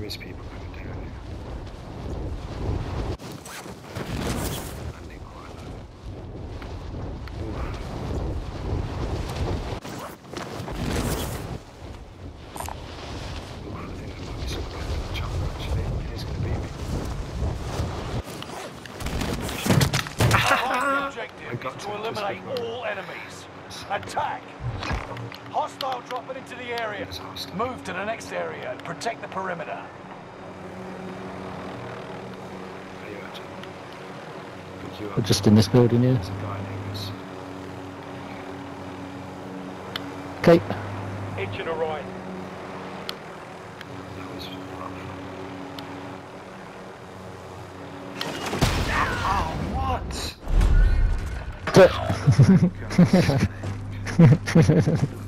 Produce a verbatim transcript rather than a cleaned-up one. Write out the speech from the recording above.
is people coming down here. Landing quite low. Ooh. Ooh, I think there might be some kind of chopper actually. It is going to beat me. The objective I got is to to it just eliminate before. all enemies. Attack! Hostile dropping into the area. It's hostile. Move to the next area and protect the perimeter. Are you at? Pick you up. We're just in this building here. There's a guy near us. Okay. Inch to the right. That was rough. Oh, what? D-